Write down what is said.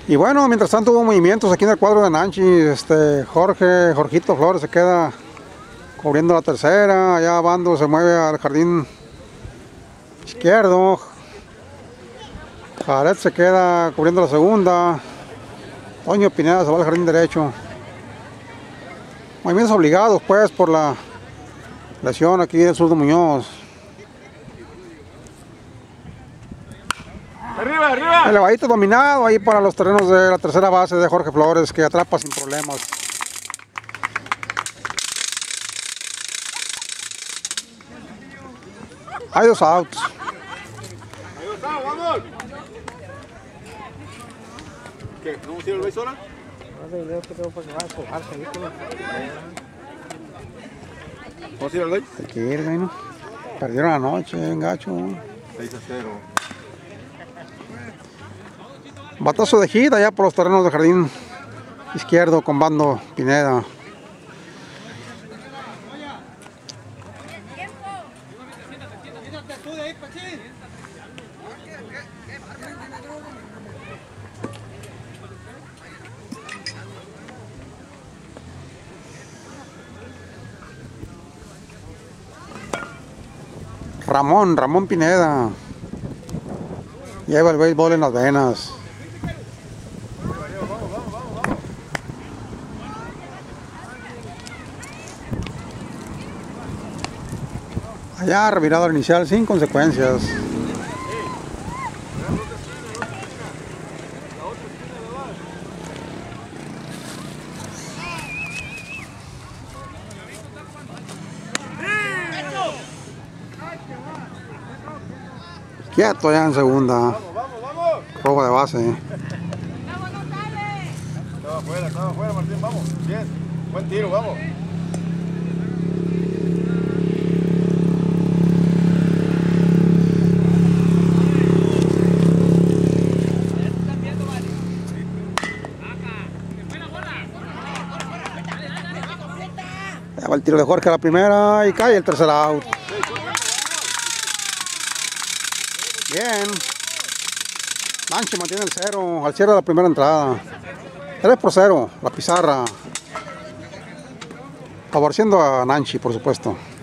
Y bueno, mientras tanto hubo movimientos aquí en el cuadro de Nanchi. Jorgito Flores se queda cubriendo la tercera. Allá Bando se mueve al jardín izquierdo. Jared se queda cubriendo la segunda. Toño Pineda se va al jardín derecho. Movimientos obligados pues por la lesión aquí del Zurdo Muñoz. ¡Arriba, arriba! Elevadito dominado ahí para los terrenos de la tercera base de Jorge Flores, que atrapa sin problemas. Hay 2 outs. Ahí está, vamos. ¿Qué? ¿No vamos a ir al base ahora? ¿Vamos a ir al base? Hay que ir, güey, ¿no? Perdieron anoche, gacho. 6-0. Batazo de hit allá por los terrenos del jardín izquierdo con Bando Pineda. Ramón Pineda. Lleva el béisbol en las venas. Allá revirado al inicial sin consecuencias. Quieto ya en segunda. Vamos. Robo de base. Estaba afuera, Martín, vamos. Bien. Buen tiro, vamos. Ya va el tiro de Jorge a la primera y cae el tercer out. Bien. Nanchi mantiene el 0 al cierre de la primera entrada. 3-0, la pizarra. Favoreciendo a Nanchi, por supuesto.